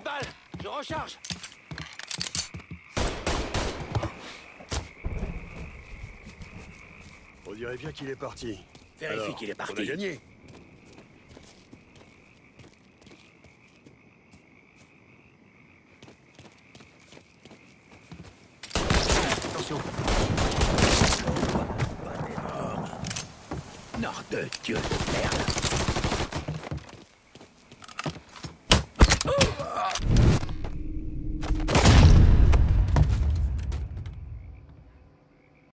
balles. Je recharge. On dirait bien qu'il est parti. Vérifie Alors, qu'il est parti. On a gagné. Attention. Nom de Dieu de merde.